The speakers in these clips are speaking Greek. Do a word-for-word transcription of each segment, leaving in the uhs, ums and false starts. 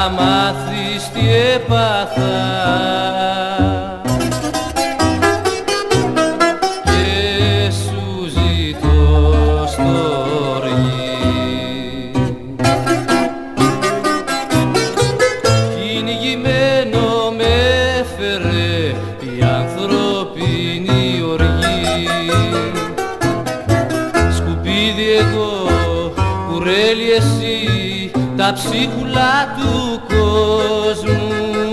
μάθεις τι έπαθα και σου ζητώ στοργή. Κυνηγημένο με έφερε η ανθρώπινη οργή. Σκουπίδι εγώ, κουρέλι εσύ, τα ψίχουλα του κόσμου.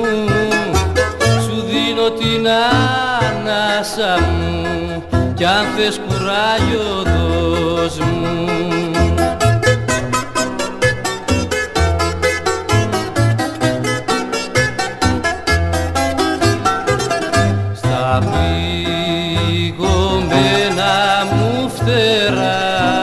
Σου δίνω την ανάσα μου κι αν θες κουράγιο δώσ' μου. Στα πληγωμένα μου φτερά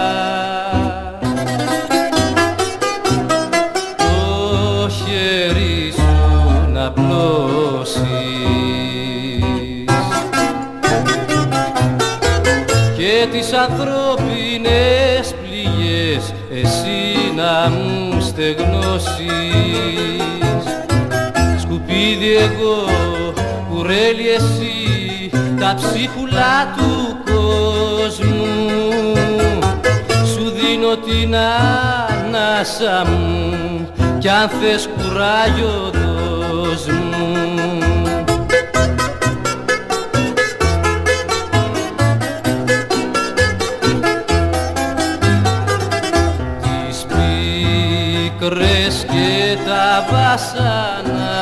και τις ανθρώπινες πληγές εσύ να μου στεγνώσεις. Σκουπίδι εγώ, κουρέλι εσύ, τα ψίχουλα του κόσμου. Σου δίνω την ανάσα μου κι αν θες κουράγιο δώσ' μου. Τις πίκρες και τα βάσανα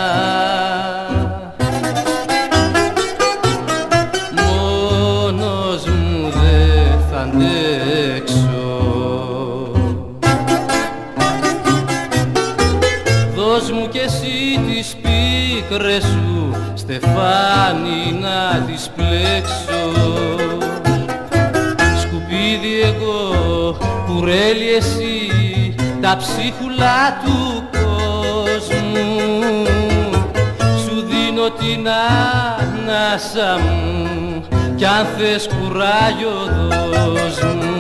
μόνος μου δε θα αντέξω. Δώσ' μου κι εσύ τις πίκρες σου, στεφάνι να τις πλέξω. Σκουπίδι εγώ, κουρέλι εσύ, τα ψίχουλα του κόσμου. Σου δίνω την ανάσα μου κι αν θες κουράγιο δώσ' μου.